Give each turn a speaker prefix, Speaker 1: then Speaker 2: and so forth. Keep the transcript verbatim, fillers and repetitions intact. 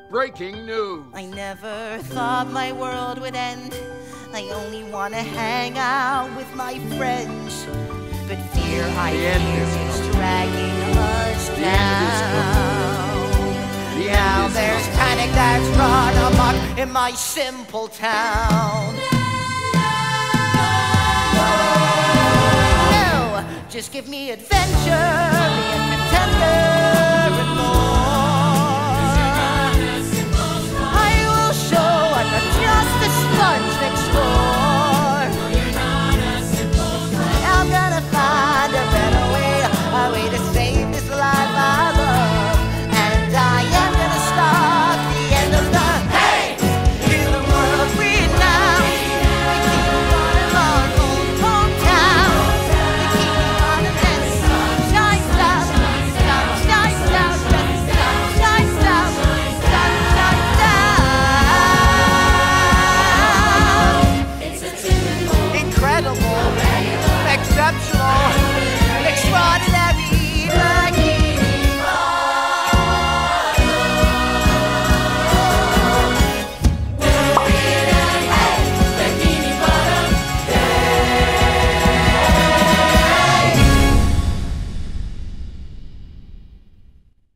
Speaker 1: Breaking news.
Speaker 2: I never thought my world would end. I only want to hang out with my friends. But fear, I fear, is dragging us down. Now there's panic that's run amok in my simple town. No, just give me adventure, be a contender and more. I will show I'm not just a sponge next door. I'm gonna find a better way, a way to save this life I love. And I am gonna start the end of the hey! Hear the world read now. We keep running on old hometown. We keep running and sunshine stop. Sunshine stop. Sunshine stop. Sunshine stop. Incredible. Exceptional.